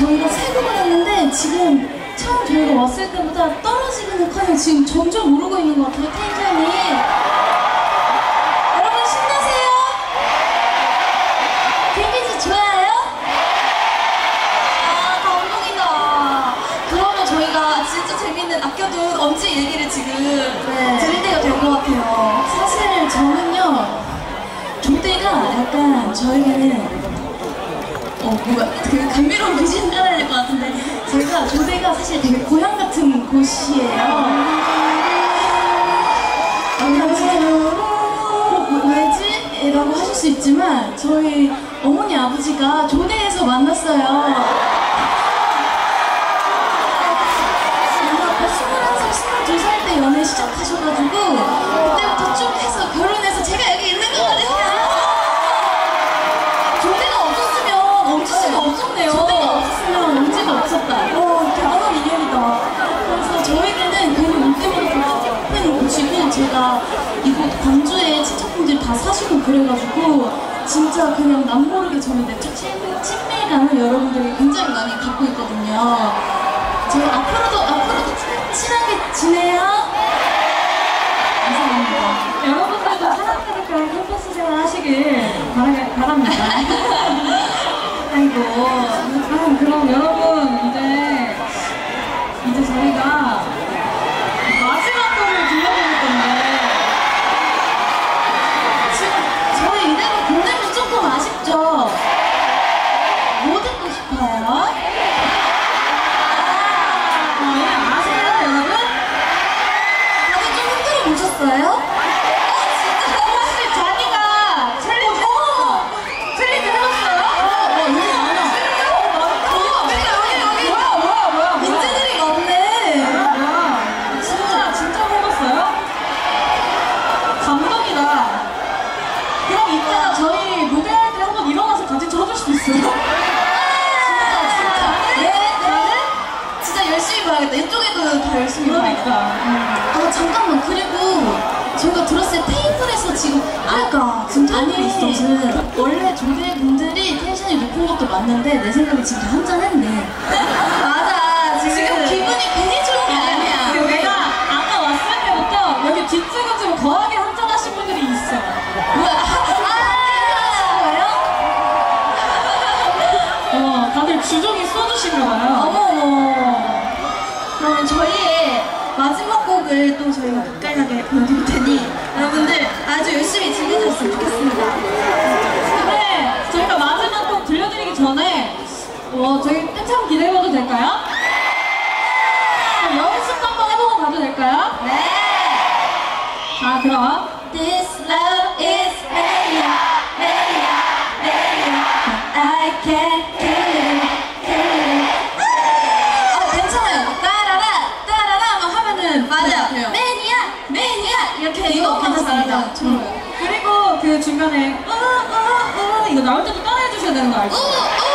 저희가 세 곡을 했는데 지금 처음 저희가 왔을 때보다 떨어지기는커녕 지금 점점 오르고 있는 것 같아요, 텐션이. 여러분 신나세요? 데미지 좋아요? 아, 감동이다. 그러면 저희가 진짜 재밌는 아껴둔 엄지 얘기를 지금 들을 때가 된 것 같아요. 사실 저는요, 조대가 약간 저에게는 뭔가 되게 감미로운 비전 깔아야 될 것 같은데, 제가 조대가 사실 되게 고향 같은 곳이에요. 왜지? 라고 하실 수 있지만 저희 어머니 아버지가 조대에서 만났어요. 아마 21살, 22살 때 연애 시작하셔가지고 그때부터 쭉 해서 결혼해서 제가 여기 있는 거거든요. 없었네요. 조대가 없었으면 엄지가 없었다. 대단한 인연이다. 그래서 저에게는 그냥 올 때마다 큰 곳이고, 제가 이곳 광주에 친척분들이 다 사시고 그래가지고 진짜 그냥 남모르게 저는 내적 친밀감을 여러분들이 굉장히 많이 갖고 있거든요. 저희 앞으로도 친하게 지내요. 감사합니다. 여러분들도 사랑하니까 캠퍼스 생활 하시길 바랍니다. 아이고, 그럼 여러분 이제 저희가 마지막 곡을 들려드릴 건데, 지금 저희 이대로 보내면 조금 아쉽죠? 뭐 듣고 싶어요? 아세요 여러분? 다들 좀 흔들어 보셨어요? 이쪽에도 다 열심히 그러니까. 아, 잠깐만. 그리고 저희가 들었을 때 테이블에서 지금 아까 진짜들이 있어서 원래 조대 분들이 텐션이 높은 것도 맞는데 내 생각에 지금 한잔 했네. 맞아. 지금 기분이 괜히 좋은 게 아니야. 내가 아까 왔을 때부터 여기 뒷쪽은 좀 거하게 한잔 하신 분들이 있어. 다들 주종이 쏘주신가 봐요. 어머. 그러면 저희의 마지막 곡을 또 저희가 맛깔나게 보여드릴 테니 여러분들 아주 열심히 즐겨주셨으면 좋겠습니다. 근데 저희가 마지막 곡 들려드리기 전에 저희 한참 기대해봐도 될까요? 연습 한번 해보고 가도 될까요? 네! 자, 그럼 This love is mania, mania, mania. I can't kill it, kill it. 괜찮아요. 따라라 막 하면은 맞아요. 매니아 이렇게 이것만 잘하면 그리고 그 중간에 이거 나올 때도 따라해 주셔야 되는 거 알죠?